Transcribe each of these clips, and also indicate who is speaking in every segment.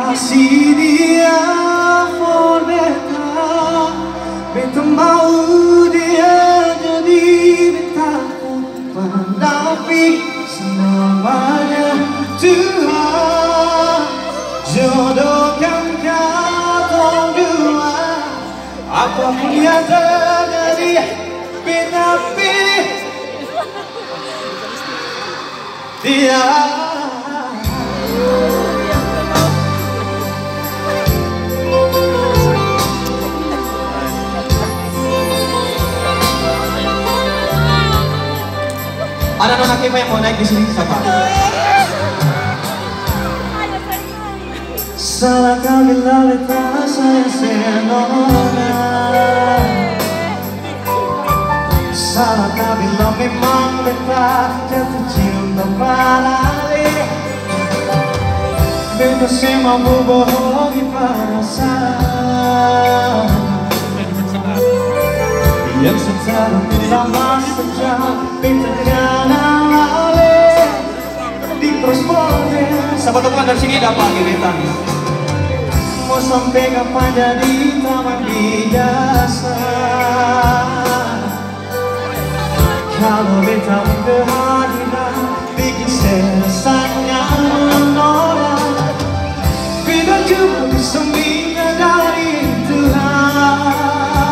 Speaker 1: kasih dia merdeka, beta mau dia jadi betaku pendamping selamanya. Tuhan jodohkan katong dua, apapun yang terjadi beta pilih dia. Ada nona Kiva yang mau naik di sini siapa? Salahkah bila beta saya senona? Salahkah bila memang beta jatuh cinta pada dia? Beta sih mampu bohongi perasaan yang secara lama saja beta jangan lalai di prospeknya. Sahabat teman dari sini dapat gebetan. Mau sampai kapan jadi taman biasa? Kalau beta kehadiran bikin selesainya menolak, beta cuma bisa minta dari Tuhan.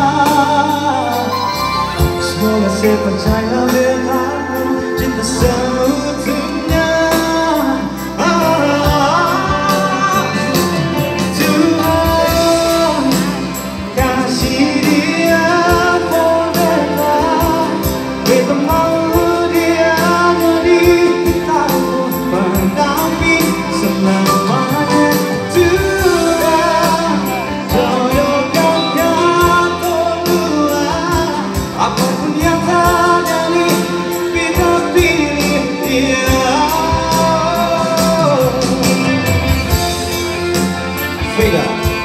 Speaker 1: Semoga saya percaya betaku cinta seutuhnya. Tuhan kasih dia merdeka, beta mau dia jadi betaku pendamping selamanya. Tuhan jodohkan katong dua, apapun yang terjadi beta pilih dia. Vega.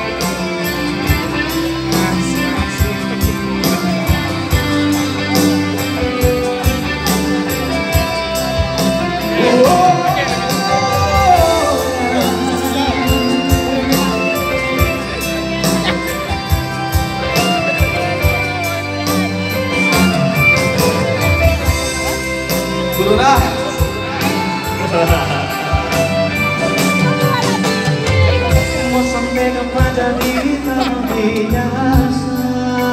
Speaker 1: Turunlah. Mau sampai kapan jadi terbiasa?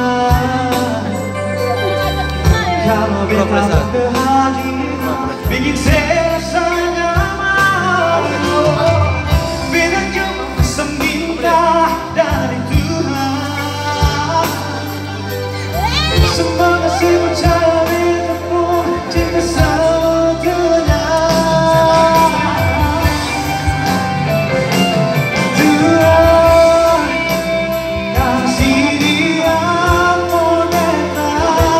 Speaker 1: Kalau beta kehadiran bikin selesainya malu, beta cuma bisa minta dari Tuhan. Semoga si percaya beta pun cinta seutuhnya. Tuhan kasih dia merdeka,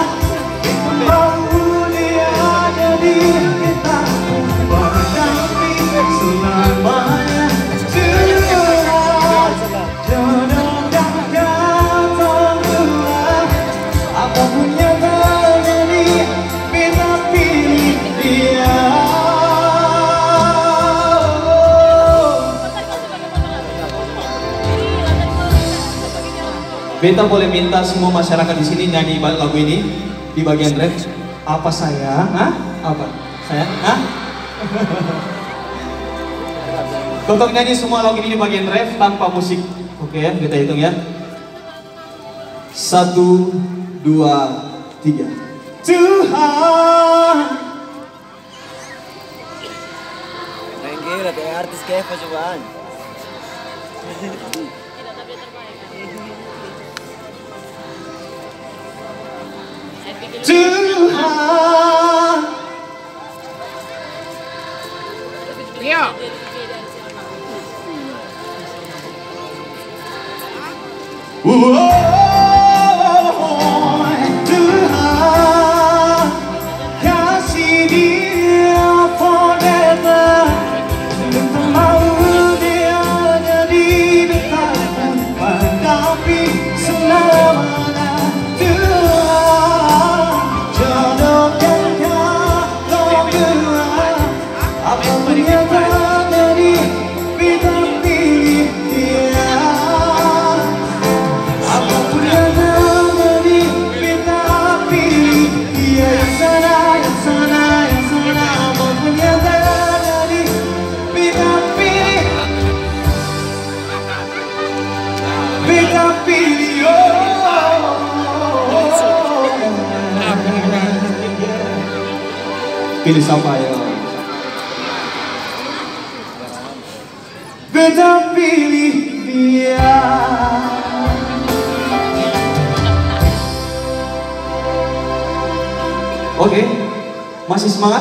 Speaker 1: mau dia jadi betaku pendamping selamanya. Tuhan jodohkan katong dua, apapun yang terjadi beta pilih dia. Beta boleh minta semua masyarakat di sini nyanyi lagu ini di bagian ref. Apa sayang? Hah? Apa? Sayang? Hah? Untuk nyanyi semua lagu ini di bagian ref tanpa musik. Oke, kita hitung ya. 1, 2, 3. Tuhan.
Speaker 2: Renggir, ada artis Keva cobaan.
Speaker 1: Tuhan.
Speaker 3: Iya.
Speaker 1: Tuhan kasih dia merdeka, beta mau dia jadi betaku pendamping selamanya. Tuhan jodohkan katong dua, apapun yang terjadi beta pilih Pilih siapa ya? Beta pilih dia. Oke, masih semangat?